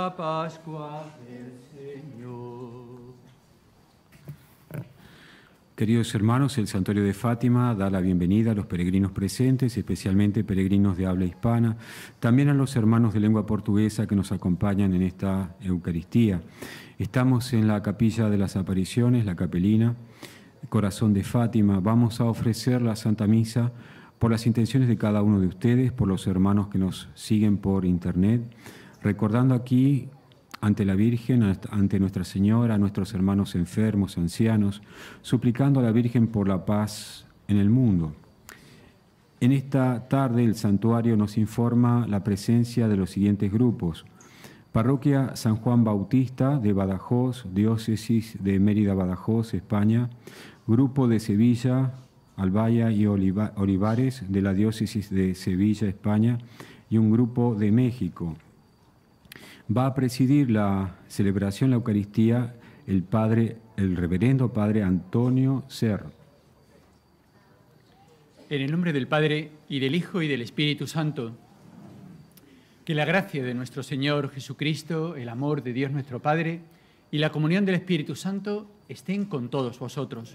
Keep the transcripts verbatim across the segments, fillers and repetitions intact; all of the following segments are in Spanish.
la Pascua del Señor. Queridos hermanos, el Santuario de Fátima da la bienvenida a los peregrinos presentes, especialmente peregrinos de habla hispana, también a los hermanos de lengua portuguesa que nos acompañan en esta Eucaristía. Estamos en la Capilla de las Apariciones, la Capelina, Corazón de Fátima. Vamos a ofrecer la Santa Misa por las intenciones de cada uno de ustedes, por los hermanos que nos siguen por internet, recordando aquí ante la Virgen, ante Nuestra Señora, a nuestros hermanos enfermos, ancianos, suplicando a la Virgen por la paz en el mundo. En esta tarde el santuario nos informa la presencia de los siguientes grupos: Parroquia San Juan Bautista de Badajoz, Diócesis de Mérida Badajoz, España, Grupo de Sevilla, Albaya y Oliva, Olivares de la Diócesis de Sevilla, España, y un grupo de México. Va a presidir la celebración de la Eucaristía el padre, el reverendo padre Antonio Cerro. En el nombre del Padre, y del Hijo, y del Espíritu Santo, que la gracia de nuestro Señor Jesucristo, el amor de Dios nuestro Padre y la comunión del Espíritu Santo estén con todos vosotros.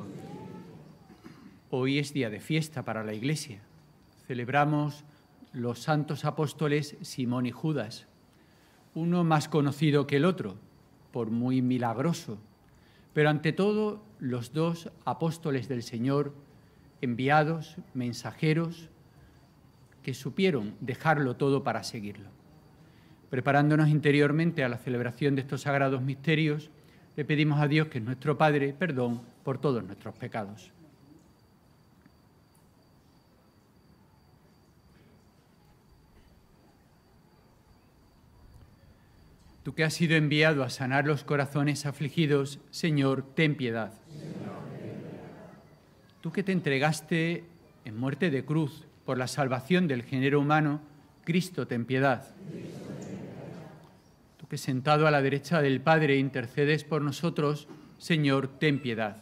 Hoy es día de fiesta para la Iglesia. Celebramos los santos apóstoles Simón y Judas, uno más conocido que el otro, por muy milagroso, pero ante todo los dos apóstoles del Señor, enviados, mensajeros, que supieron dejarlo todo para seguirlo. Preparándonos interiormente a la celebración de estos sagrados misterios, le pedimos a Dios, que es nuestro Padre, perdón por todos nuestros pecados. Tú que has sido enviado a sanar los corazones afligidos, Señor, ten piedad. Tú que te entregaste en muerte de cruz por la salvación del género humano, Cristo, ten piedad. Tú que sentado a la derecha del Padre intercedes por nosotros, Señor, ten piedad.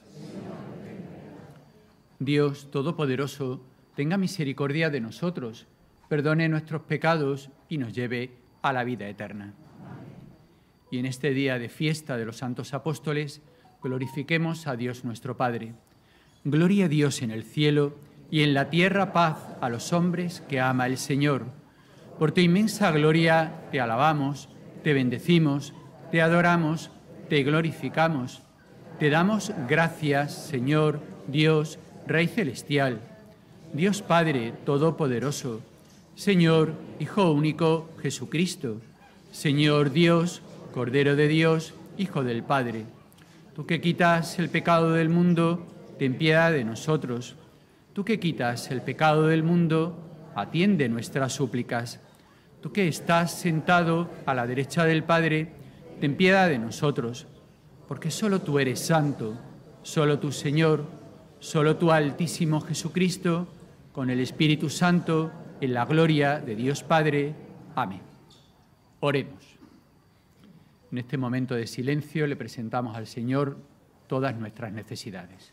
Dios Todopoderoso, tenga misericordia de nosotros, perdone nuestros pecados y nos lleve a la vida eterna. Y en este día de fiesta de los santos apóstoles, glorifiquemos a Dios nuestro Padre. Gloria a Dios en el cielo y en la tierra paz a los hombres que ama el Señor. Por tu inmensa gloria te alabamos, te bendecimos, te adoramos, te glorificamos. Te damos gracias, Señor, Dios, Rey celestial, Dios Padre Todopoderoso, Señor, Hijo único, Jesucristo, Señor Dios, Cordero de Dios, Hijo del Padre. Tú que quitas el pecado del mundo, ten piedad de nosotros. Tú que quitas el pecado del mundo, atiende nuestras súplicas. Tú que estás sentado a la derecha del Padre, ten piedad de nosotros, porque solo tú eres santo, solo tú, Señor, solo tú, Altísimo Jesucristo, con el Espíritu Santo, en la gloria de Dios Padre. Amén. Oremos. En este momento de silencio le presentamos al Señor todas nuestras necesidades.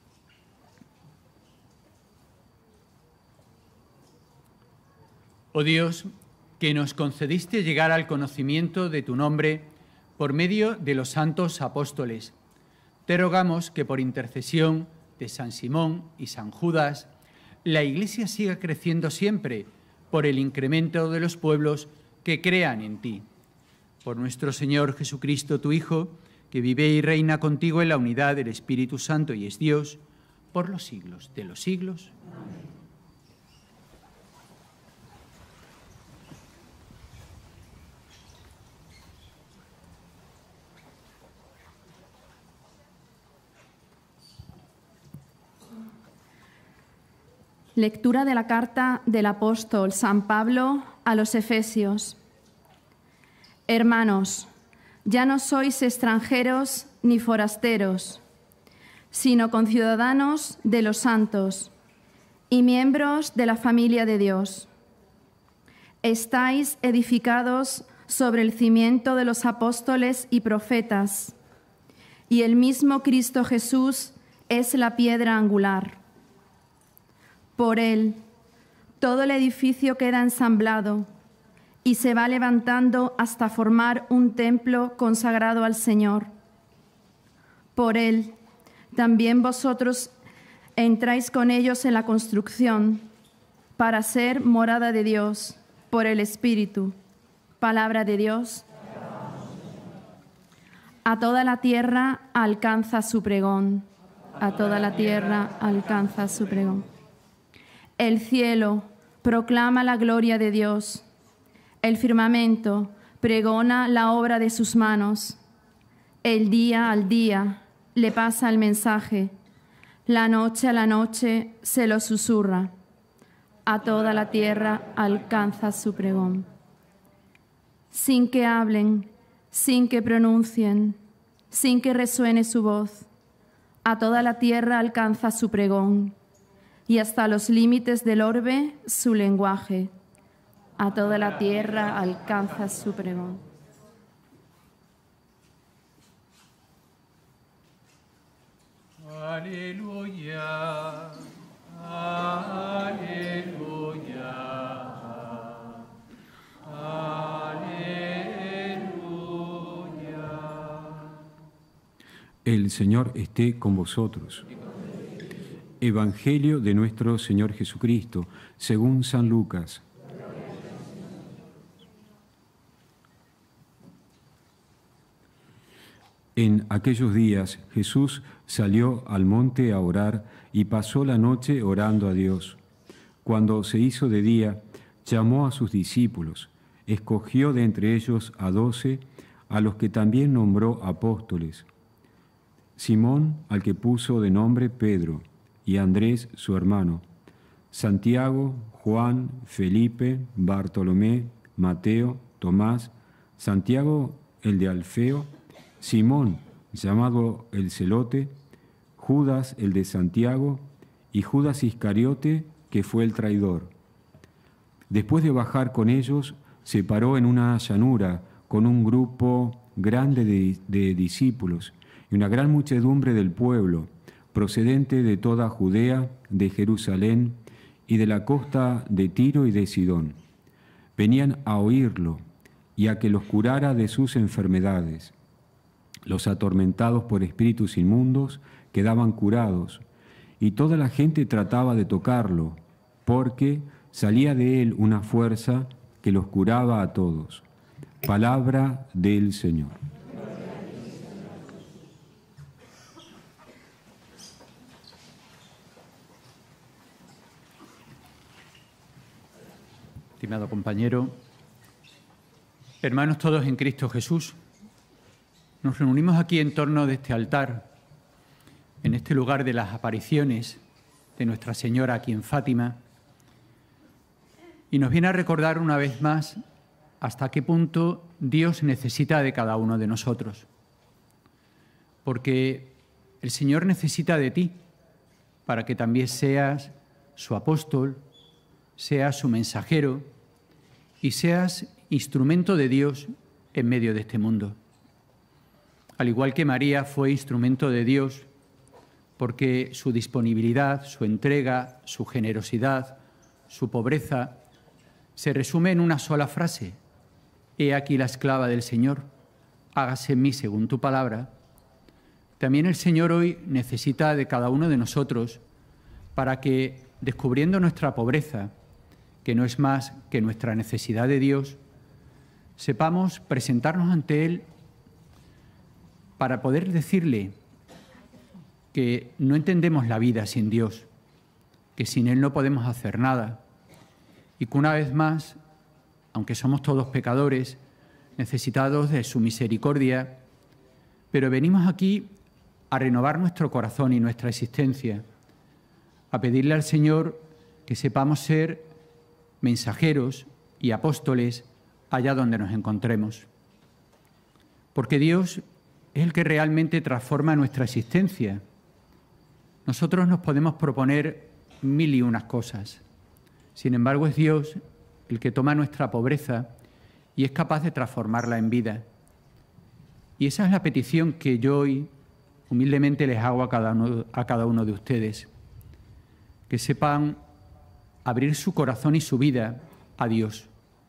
Oh Dios, que nos concediste llegar al conocimiento de tu nombre por medio de los santos apóstoles, te rogamos que por intercesión de San Simón y San Judas, la Iglesia siga creciendo siempre por el incremento de los pueblos que crean en ti. Por nuestro Señor Jesucristo, tu Hijo, que vive y reina contigo en la unidad del Espíritu Santo y es Dios, por los siglos de los siglos. Amén. Lectura de la carta del apóstol San Pablo a los Efesios. Hermanos, ya no sois extranjeros ni forasteros, sino conciudadanos de los santos y miembros de la familia de Dios. Estáis edificados sobre el cimiento de los apóstoles y profetas, y el mismo Cristo Jesús es la piedra angular. Por él, todo el edificio queda ensamblado y se va levantando hasta formar un templo consagrado al Señor. Por él, también vosotros entráis con ellos en la construcción para ser morada de Dios por el Espíritu. Palabra de Dios. A toda la tierra alcanza su pregón. A toda la tierra alcanza su pregón. El cielo proclama la gloria de Dios. El firmamento pregona la obra de sus manos. El día al día le pasa el mensaje. La noche a la noche se lo susurra. A toda la tierra alcanza su pregón. Sin que hablen, sin que pronuncien, sin que resuene su voz, a toda la tierra alcanza su pregón, y hasta los límites del orbe su lenguaje. A toda la tierra alcanza su pregón. Aleluya, aleluya, aleluya. El Señor esté con vosotros. Evangelio de nuestro Señor Jesucristo, según San Lucas. En aquellos días Jesús salió al monte a orar y pasó la noche orando a Dios. Cuando se hizo de día, llamó a sus discípulos, escogió de entre ellos a doce, a los que también nombró apóstoles: Simón, al que puso de nombre Pedro, y Andrés, su hermano, Santiago, Juan, Felipe, Bartolomé, Mateo, Tomás, Santiago el de Alfeo, Simón, llamado el Celote, Judas el de Santiago, y Judas Iscariote, que fue el traidor. Después de bajar con ellos, se paró en una llanura con un grupo grande de, de discípulos y una gran muchedumbre del pueblo, procedente de toda Judea, de Jerusalén y de la costa de Tiro y de Sidón. Venían a oírlo y a que los curara de sus enfermedades. Los atormentados por espíritus inmundos quedaban curados, y toda la gente trataba de tocarlo, porque salía de él una fuerza que los curaba a todos. Palabra del Señor. Estimado compañero, hermanos todos en Cristo Jesús, nos reunimos aquí en torno de este altar, en este lugar de las apariciones de Nuestra Señora aquí en Fátima, y nos viene a recordar una vez más hasta qué punto Dios necesita de cada uno de nosotros. Porque el Señor necesita de ti para que también seas su apóstol, seas su mensajero y seas instrumento de Dios en medio de este mundo. Al igual que María fue instrumento de Dios, porque su disponibilidad, su entrega, su generosidad, su pobreza, se resume en una sola frase: He aquí la esclava del Señor, hágase en mí según tu palabra. También el Señor hoy necesita de cada uno de nosotros para que, descubriendo nuestra pobreza, que no es más que nuestra necesidad de Dios, sepamos presentarnos ante Él para poder decirle que no entendemos la vida sin Dios, que sin Él no podemos hacer nada, y que una vez más, aunque somos todos pecadores, necesitados de su misericordia, pero venimos aquí a renovar nuestro corazón y nuestra existencia, a pedirle al Señor que sepamos ser mensajeros y apóstoles allá donde nos encontremos. Porque Dios es el que realmente transforma nuestra existencia. Nosotros nos podemos proponer mil y unas cosas. Sin embargo, es Dios el que toma nuestra pobreza y es capaz de transformarla en vida. Y esa es la petición que yo hoy humildemente les hago a cada uno, a cada uno de ustedes. Que sepan abrir su corazón y su vida a Dios.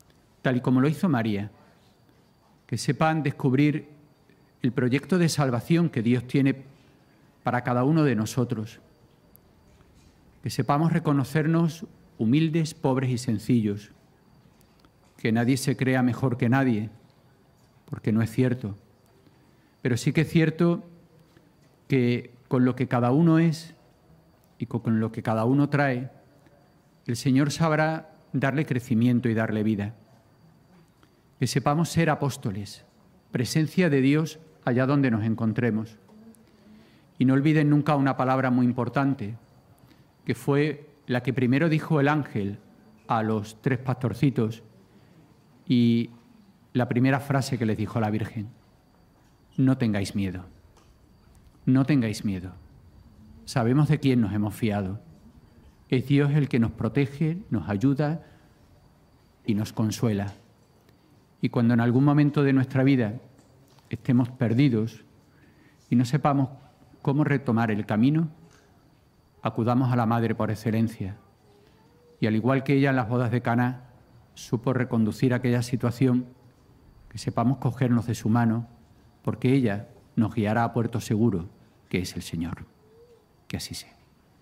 tal y como lo hizo María, que sepan descubrir el proyecto de salvación que Dios tiene para cada uno de nosotros, que sepamos reconocernos humildes, pobres y sencillos, que nadie se crea mejor que nadie, porque no es cierto, pero sí que es cierto que con lo que cada uno es y con lo que cada uno trae, el Señor sabrá darle crecimiento y darle vida. Que sepamos ser apóstoles, presencia de Dios allá donde nos encontremos. Y no olviden nunca una palabra muy importante, que fue la que primero dijo el ángel a los tres pastorcitos y la primera frase que les dijo la Virgen: no tengáis miedo, no tengáis miedo. Sabemos de quién nos hemos fiado. Es Dios el que nos protege, nos ayuda y nos consuela. Y cuando en algún momento de nuestra vida estemos perdidos y no sepamos cómo retomar el camino, acudamos a la Madre por excelencia. Y al igual que ella en las bodas de Caná supo reconducir aquella situación, que sepamos cogernos de su mano, porque ella nos guiará a puerto seguro, que es el Señor. Que así sea.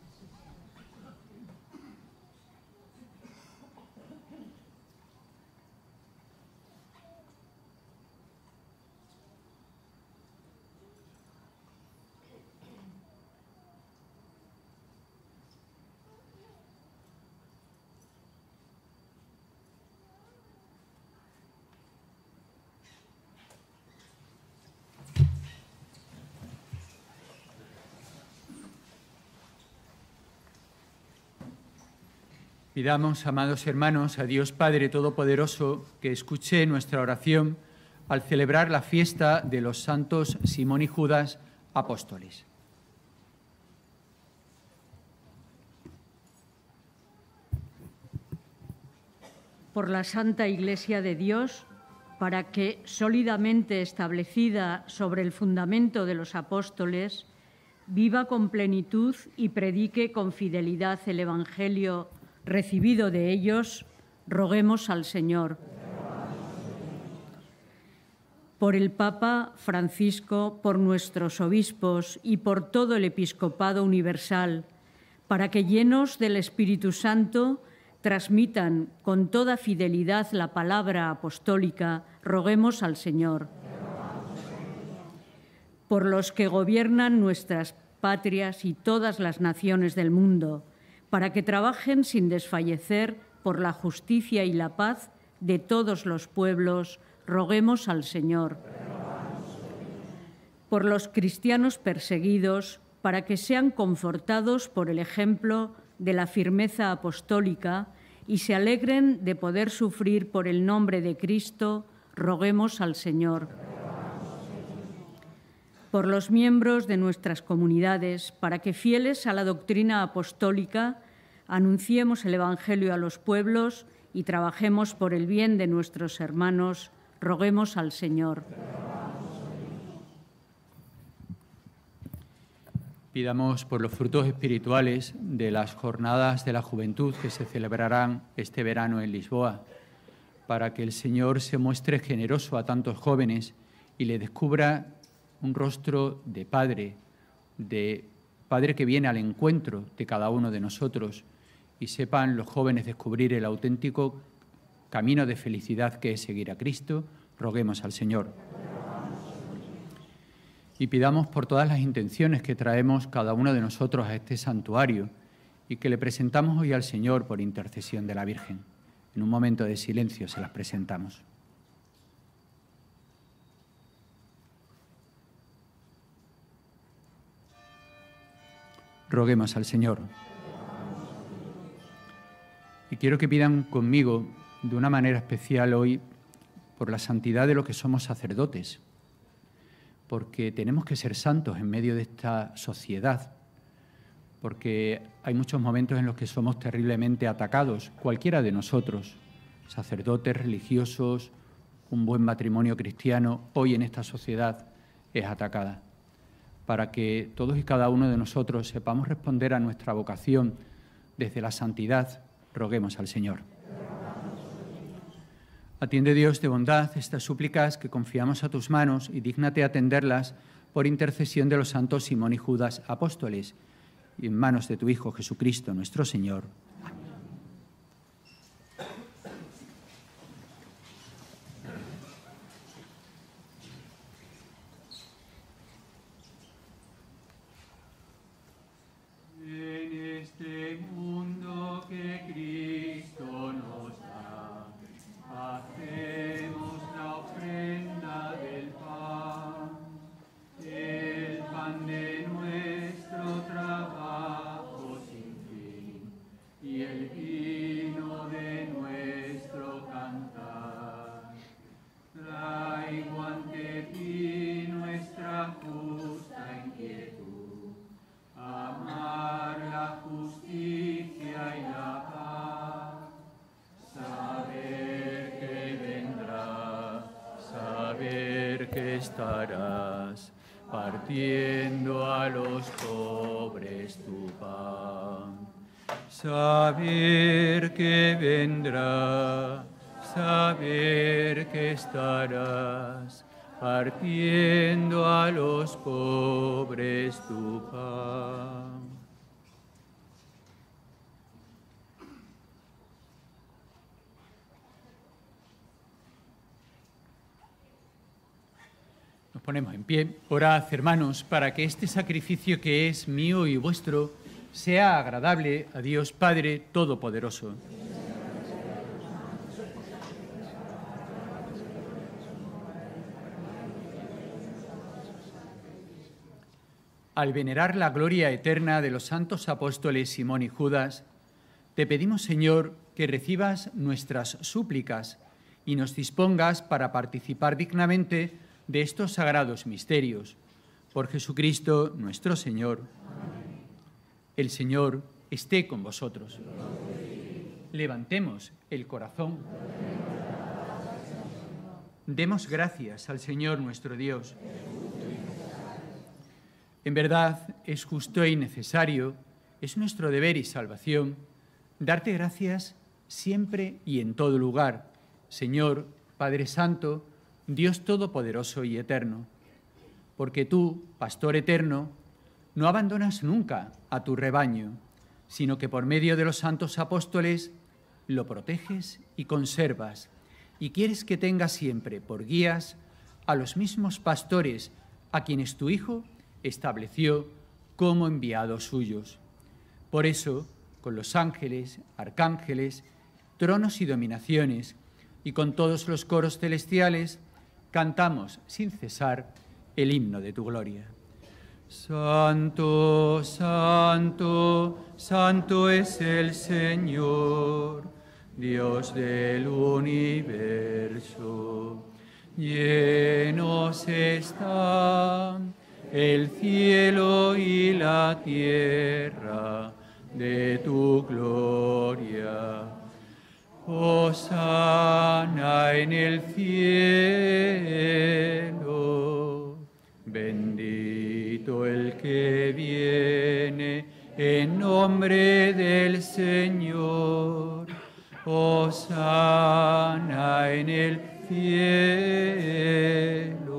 Pidamos, amados hermanos, a Dios Padre Todopoderoso que escuche nuestra oración al celebrar la fiesta de los santos Simón y Judas, apóstoles. Por la Santa Iglesia de Dios, para que, sólidamente establecida sobre el fundamento de los apóstoles, viva con plenitud y predique con fidelidad el Evangelio recibido de ellos, roguemos al Señor. Por el Papa Francisco, por nuestros obispos y por todo el episcopado universal, para que, llenos del Espíritu Santo, transmitan con toda fidelidad la palabra apostólica, roguemos al Señor. Por los que gobiernan nuestras patrias y todas las naciones del mundo, para que trabajen sin desfallecer por la justicia y la paz de todos los pueblos, roguemos al Señor. Por los cristianos perseguidos, para que sean confortados por el ejemplo de la firmeza apostólica y se alegren de poder sufrir por el nombre de Cristo, roguemos al Señor. Por los miembros de nuestras comunidades, para que, fieles a la doctrina apostólica, anunciemos el Evangelio a los pueblos y trabajemos por el bien de nuestros hermanos, roguemos al Señor. Pidamos por los frutos espirituales de las jornadas de la juventud que se celebrarán este verano en Lisboa, para que el Señor se muestre generoso a tantos jóvenes y le descubra un rostro de Padre, de Padre que viene al encuentro de cada uno de nosotros y sepan los jóvenes descubrir el auténtico camino de felicidad que es seguir a Cristo. Roguemos al Señor. Y pidamos por todas las intenciones que traemos cada uno de nosotros a este santuario y que le presentamos hoy al Señor por intercesión de la Virgen. En un momento de silencio se las presentamos. Roguemos al Señor. Y quiero que pidan conmigo de una manera especial hoy por la santidad de los que somos sacerdotes, porque tenemos que ser santos en medio de esta sociedad, porque hay muchos momentos en los que somos terriblemente atacados, cualquiera de nosotros, sacerdotes, religiosos, un buen matrimonio cristiano, hoy en esta sociedad es atacada. Para que todos y cada uno de nosotros sepamos responder a nuestra vocación desde la santidad, roguemos al Señor. Atiende, Dios de bondad, estas súplicas que confiamos a tus manos y dígnate atenderlas por intercesión de los santos Simón y Judas, apóstoles, y en manos de tu Hijo Jesucristo, nuestro Señor. En este mundo que Cristo nos da, hacemos la ofrenda del pan, el pan de nuestro trabajo sin fin y el vino de nuestro cantar. Traigo ante ti nuestra justa inquietud, amar la justicia y la paz, saber que vendrá, saber que estarás partiendo a los pobres tu pan, saber que vendrá, saber que estarás partiendo a los pobres tu pan. Nos ponemos en pie. Orad, hermanos, para que este sacrificio que es mío y vuestro sea agradable a Dios Padre Todopoderoso. Al venerar la gloria eterna de los santos apóstoles Simón y Judas, te pedimos, Señor, que recibas nuestras súplicas y nos dispongas para participar dignamente de estos sagrados misterios. Por Jesucristo nuestro Señor. Amén. El Señor esté con vosotros. Levantemos el corazón. Demos gracias al Señor nuestro Dios. En verdad, es justo y necesario, es nuestro deber y salvación, darte gracias siempre y en todo lugar, Señor, Padre Santo, Dios Todopoderoso y Eterno, porque tú, Pastor eterno, no abandonas nunca a tu rebaño, sino que por medio de los santos apóstoles lo proteges y conservas, y quieres que tenga siempre por guías a los mismos pastores a quienes tu Hijo estableció como enviados suyos. Por eso, con los ángeles, arcángeles, tronos y dominaciones, y con todos los coros celestiales, cantamos sin cesar el himno de tu gloria. Santo, santo, santo es el Señor, Dios del universo. Llenos están el cielo y la tierra de tu gloria. Hosana en el cielo, bendito el que viene en nombre del Señor. Hosana en el cielo.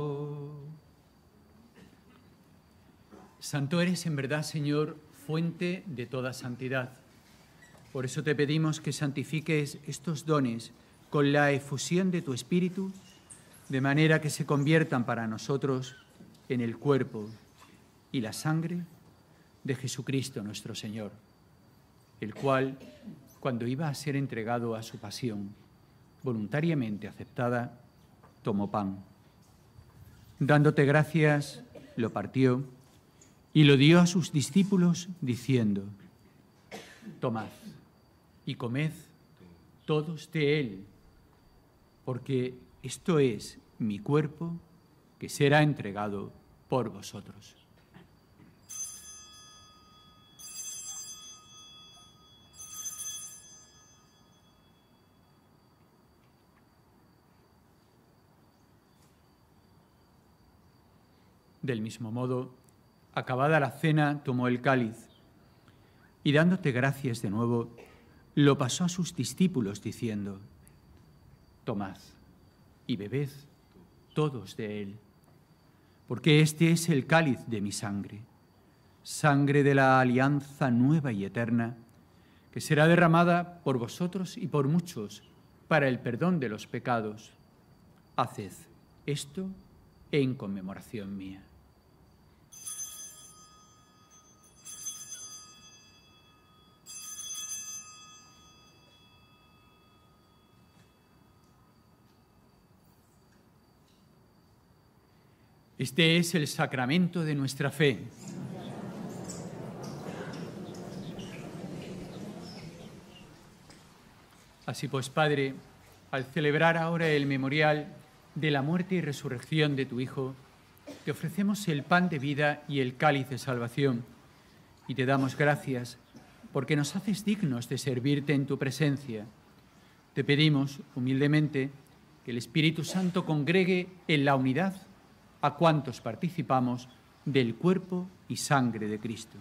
Santo eres en verdad, Señor, fuente de toda santidad. Por eso te pedimos que santifiques estos dones con la efusión de tu Espíritu, de manera que se conviertan para nosotros en el cuerpo y la sangre de Jesucristo nuestro Señor, el cual, cuando iba a ser entregado a su pasión, voluntariamente aceptada, tomó pan. Dándote gracias, lo partió y lo dio a sus discípulos, diciendo: tomad y comed todos de él, porque esto es mi cuerpo que será entregado por vosotros. Del mismo modo, acabada la cena, tomó el cáliz y, dándote gracias de nuevo, lo pasó a sus discípulos, diciendo: tomad y bebed todos de él, porque este es el cáliz de mi sangre, sangre de la alianza nueva y eterna, que será derramada por vosotros y por muchos para el perdón de los pecados. Haced esto en conmemoración mía. Este es el sacramento de nuestra fe. Así pues, Padre, al celebrar ahora el memorial de la muerte y resurrección de tu Hijo, te ofrecemos el pan de vida y el cáliz de salvación, y te damos gracias porque nos haces dignos de servirte en tu presencia. Te pedimos humildemente que el Espíritu Santo congregue en la unidad a cuantos participamos del cuerpo y sangre de Cristo.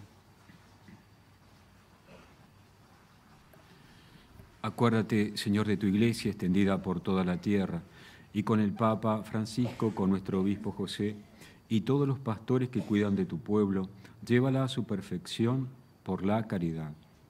Acuérdate, Señor, de tu Iglesia extendida por toda la tierra, y con el Papa Francisco, con nuestro obispo José, y todos los pastores que cuidan de tu pueblo, llévala a su perfección por la caridad.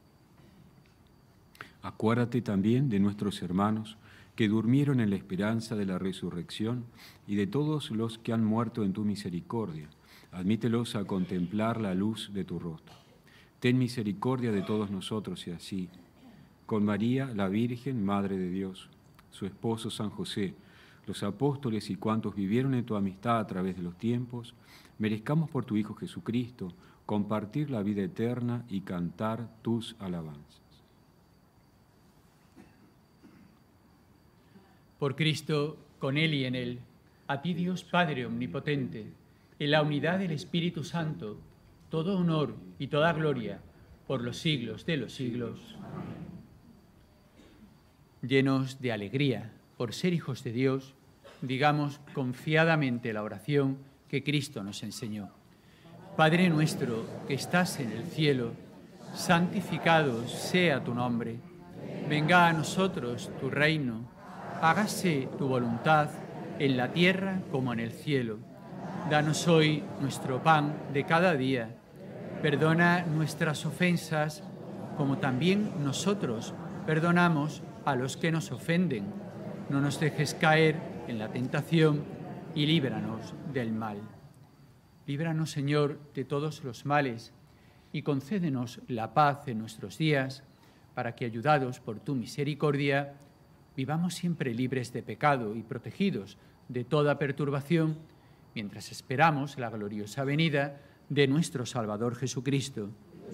Acuérdate también de nuestros hermanos que durmieron en la esperanza de la resurrección y de todos los que han muerto en tu misericordia. Admítelos a contemplar la luz de tu rostro. Ten misericordia de todos nosotros y así, con María, la Virgen, Madre de Dios, su esposo San José, los apóstoles y cuantos vivieron en tu amistad a través de los tiempos, merezcamos por tu Hijo Jesucristo compartir la vida eterna y cantar tus alabanzas. Por Cristo, con Él y en Él, a ti Dios Padre Omnipotente, en la unidad del Espíritu Santo, todo honor y toda gloria por los siglos de los siglos. Llenos de alegría por ser hijos de Dios, digamos confiadamente la oración que Cristo nos enseñó. Padre nuestro que estás en el cielo, santificado sea tu nombre. Venga a nosotros tu reino. Hágase tu voluntad en la tierra como en el cielo. Danos hoy nuestro pan de cada día. Perdona nuestras ofensas, como también nosotros perdonamos a los que nos ofenden. No nos dejes caer en la tentación y líbranos del mal. Líbranos, Señor, de todos los males y concédenos la paz en nuestros días, para que, ayudados por tu misericordia, vivamos siempre libres de pecado y protegidos de toda perturbación, mientras esperamos la gloriosa venida de nuestro Salvador Jesucristo.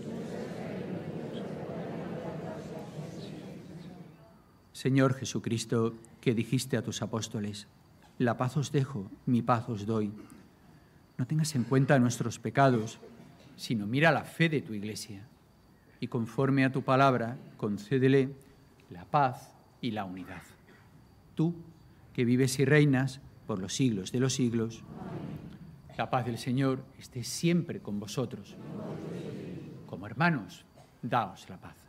Señor Jesucristo, que dijiste a tus apóstoles: la paz os dejo, mi paz os doy. No tengas en cuenta nuestros pecados, sino mira la fe de tu Iglesia, y conforme a tu palabra, concédele la paz y la unidad. Tú, que vives y reinas por los siglos de los siglos, la paz del Señor esté siempre con vosotros. Como hermanos, daos la paz.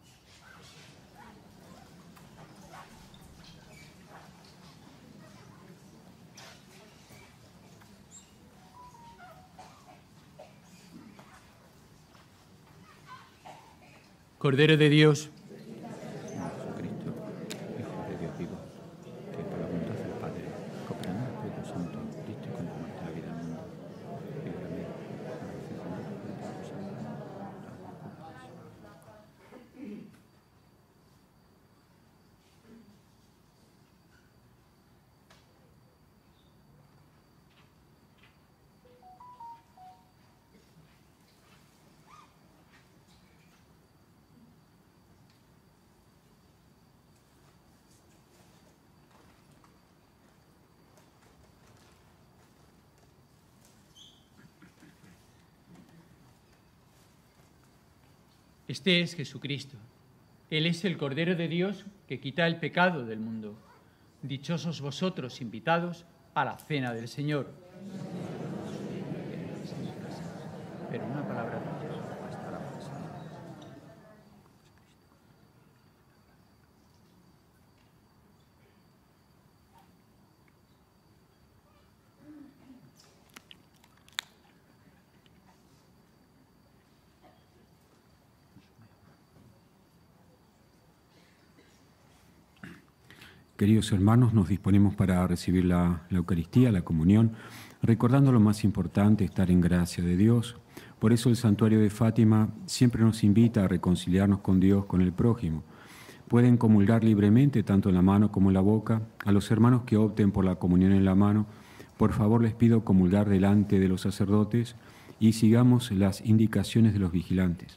Cordero de Dios, Jesucristo, Hijo de Dios vivo, que por la voluntad del Padre, cooperando con el Espíritu Santo, diste con la muerte la vida al mundo. Líbrame, Este es Jesucristo. Él es el Cordero de Dios que quita el pecado del mundo. Dichosos vosotros, invitados a la cena del Señor. Pero una palabra de Dios bastará para salvar. queridos hermanos, nos disponemos para recibir la, la Eucaristía, la comunión, recordando lo más importante, estar en gracia de Dios. Por eso el Santuario de Fátima siempre nos invita a reconciliarnos con Dios, con el prójimo. Pueden comulgar libremente, tanto en la mano como en la boca. A los hermanos que opten por la comunión en la mano, por favor les pido comulgar delante de los sacerdotes y sigamos las indicaciones de los vigilantes.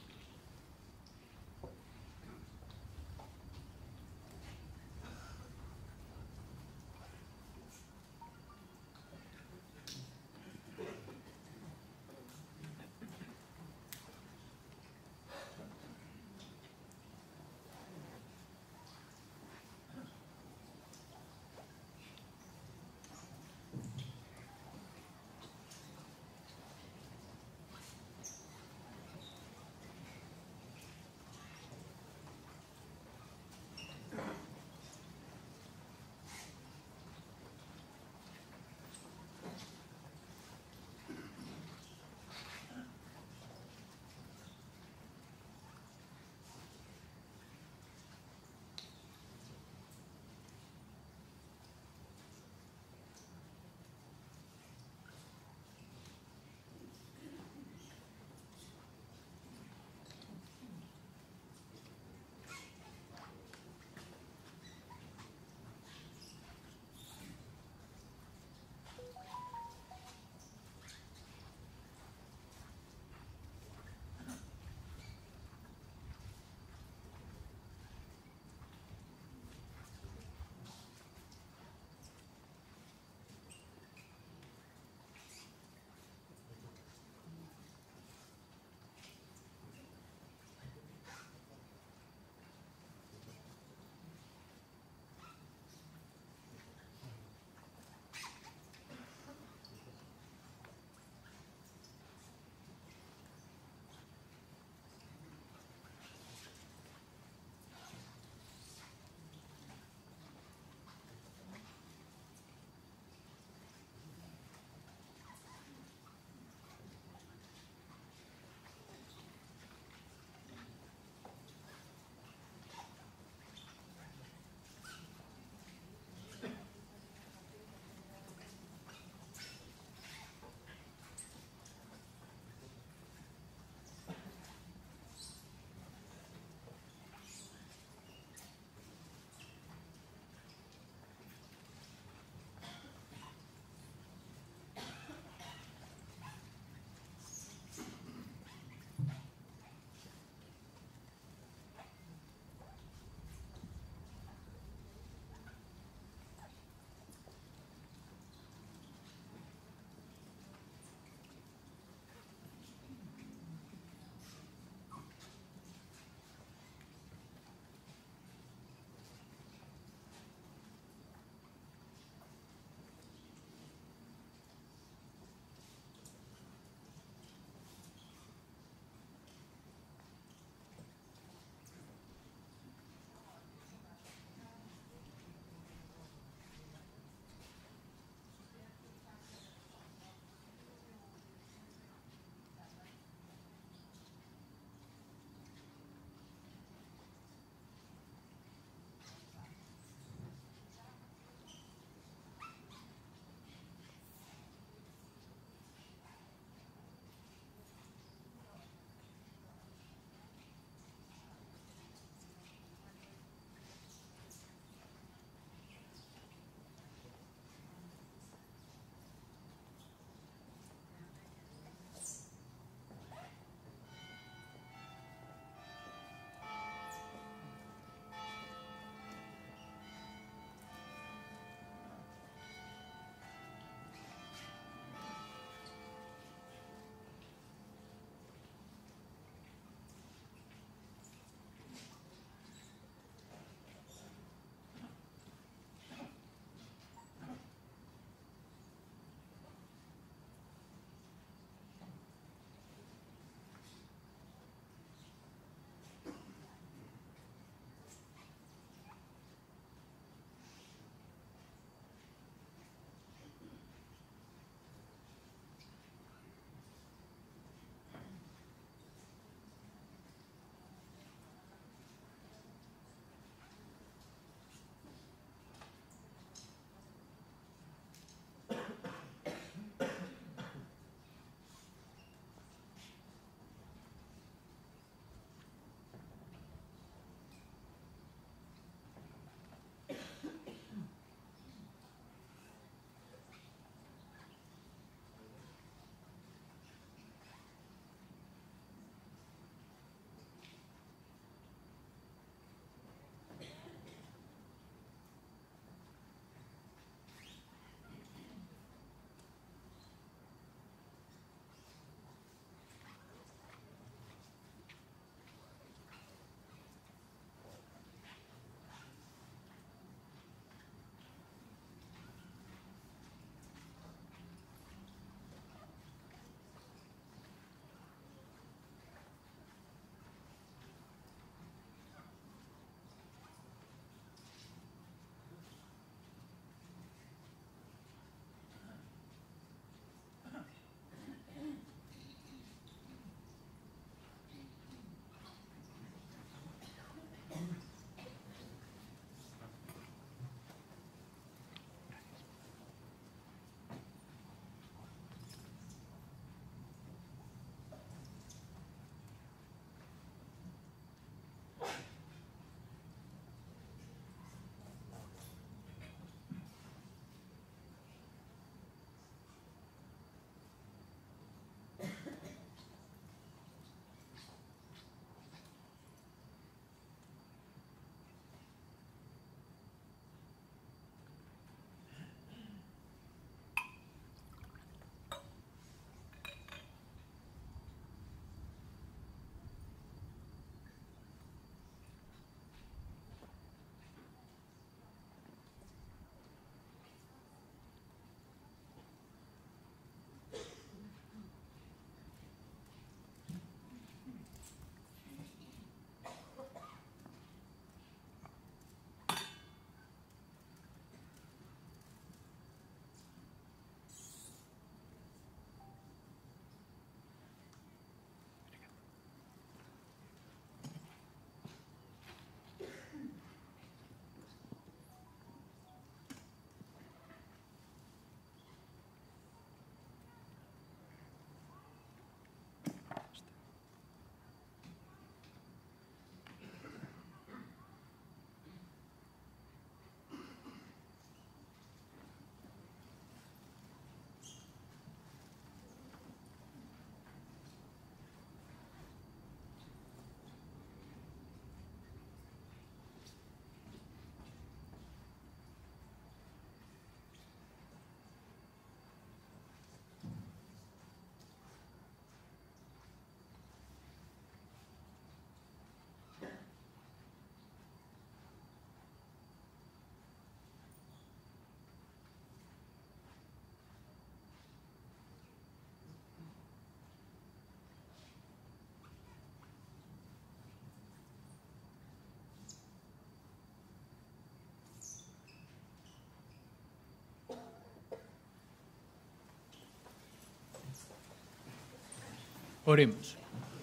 Oremos.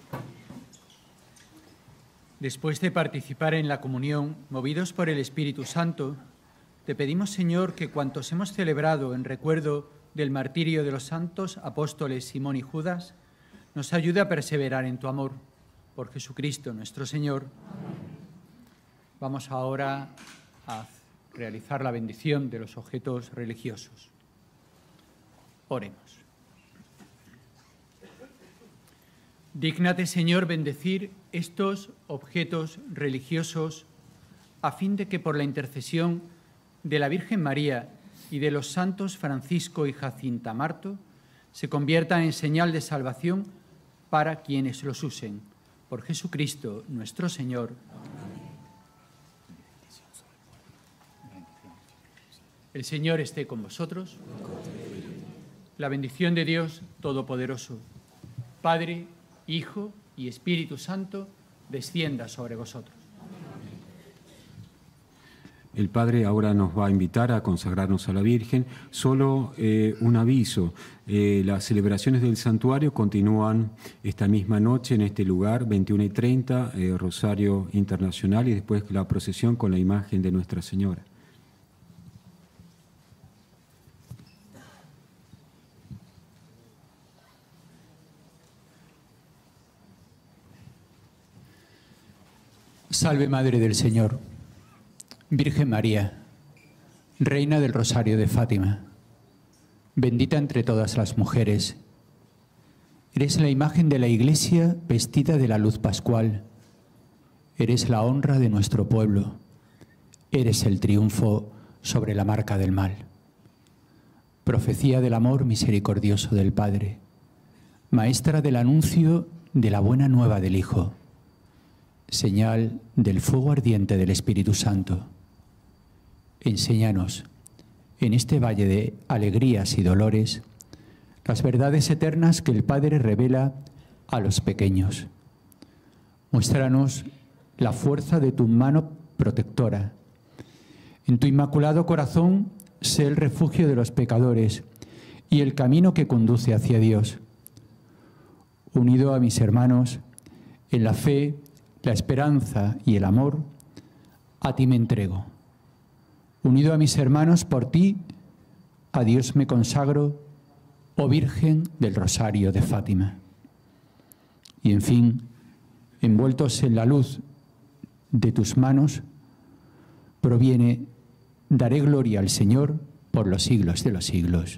Después de participar en la comunión, movidos por el Espíritu Santo, te pedimos, Señor, que cuantos hemos celebrado en recuerdo del martirio de los santos apóstoles Simón y Judas, nos ayude a perseverar en tu amor. Por Jesucristo nuestro Señor. Vamos ahora a realizar la bendición de los objetos religiosos. Oremos. Dígnate, Señor, bendecir estos objetos religiosos a fin de que por la intercesión de la Virgen María y de los santos Francisco y Jacinta Marto se conviertan en señal de salvación para quienes los usen. Por Jesucristo nuestro Señor. El Señor esté con vosotros. La bendición de Dios Todopoderoso, Padre, Hijo y Espíritu Santo, descienda sobre vosotros. El Padre ahora nos va a invitar a consagrarnos a la Virgen. Solo eh, un aviso, eh, las celebraciones del santuario continúan esta misma noche en este lugar, veintiuna y treinta, eh, Rosario Internacional, y después la procesión con la imagen de Nuestra Señora. Salve Madre del Señor, Virgen María, Reina del Rosario de Fátima, bendita entre todas las mujeres. Eres la imagen de la Iglesia vestida de la luz pascual. Eres la honra de nuestro pueblo. Eres el triunfo sobre la marca del mal. Profecía del amor misericordioso del Padre. Maestra del anuncio de la buena nueva del Hijo. Señal del fuego ardiente del Espíritu Santo. Enséñanos, en este valle de alegrías y dolores, las verdades eternas que el Padre revela a los pequeños. Muéstranos la fuerza de tu mano protectora. En tu inmaculado corazón, sé el refugio de los pecadores y el camino que conduce hacia Dios. Unido a mis hermanos, en la fe, la esperanza y el amor, a ti me entrego. Unido a mis hermanos por ti, a Dios me consagro, oh Virgen del Rosario de Fátima. Y en fin, envueltos en la luz de tus manos, proviene, daré gloria al Señor por los siglos de los siglos.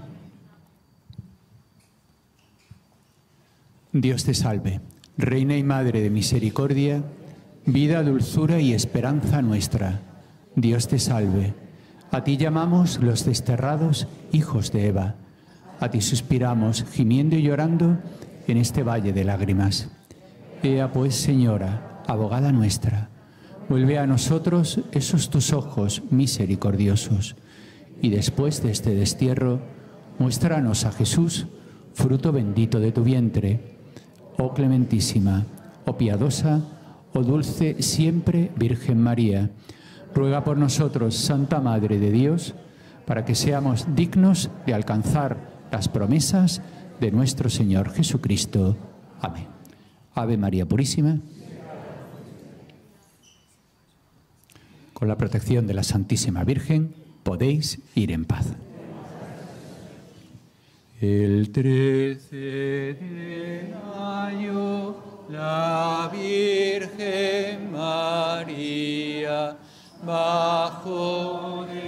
Dios te salve, Reina y Madre de misericordia, vida, dulzura y esperanza nuestra. Dios te salve. A ti llamamos los desterrados hijos de Eva. A ti suspiramos, gimiendo y llorando en este valle de lágrimas. Ea pues, Señora, abogada nuestra, vuelve a nosotros esos tus ojos misericordiosos, y después de este destierro, muéstranos a Jesús, fruto bendito de tu vientre. Oh clementísima, oh piadosa, oh dulce siempre Virgen María, ruega por nosotros, Santa Madre de Dios, para que seamos dignos de alcanzar las promesas de nuestro Señor Jesucristo. Amén. Ave María Purísima. Con la protección de la Santísima Virgen, podéis ir en paz. El trece de mayo, la Virgen María, bajo de